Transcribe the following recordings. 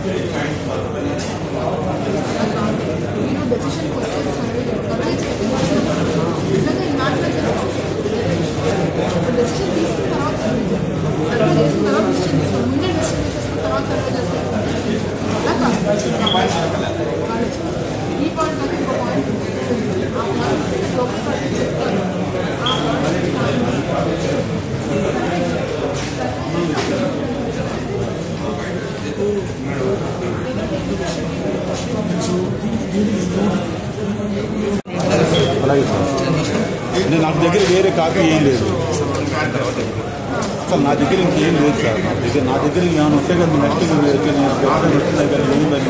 అలాగే సార్, నేను నాకు దగ్గర వేరే కాపీ ఏం లేదు అసలు, నా దగ్గర ఇంకేం లేదు సార్. నా దగ్గర ఏమైనా వస్తే కదా నెక్స్ట్ దగ్గర లేదని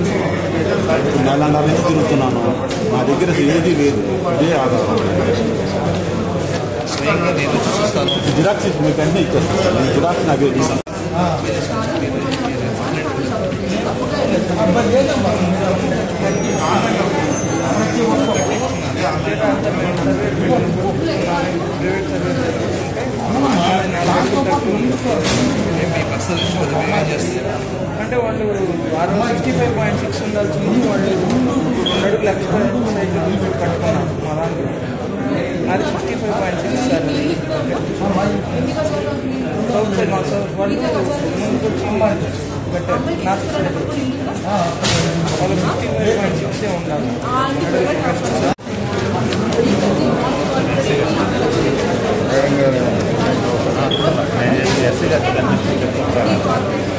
నెల నుంచి తిరుగుతున్నాను. నా దగ్గర ఏది లేదు, ఇదే ఆధారం. జిరాక్స్ మీకు అన్నీ ఇచ్చేస్తాను సార్. నేను జిరాక్స్ నాకు ఇస్తాను. అంటే వాళ్ళు 65.6 ఉండాల్సింది వాళ్ళు 2 లక్షలు కట్టుకున్నాం మా దాంట్లో. అది 65.6 సార్. సౌత్ సైడ్ మా సార్ వాళ్ళు ముందుకు వచ్చి పెట్టారు. నాకు వాళ్ళు 65.6 ఉండాలి. ఎస్సీ